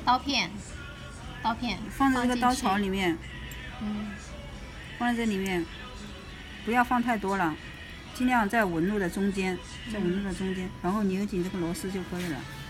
刀片放在这个刀槽里面，放在这里面，不要放太多了，尽量在纹路的中间，然后拧紧这个螺丝就可以了。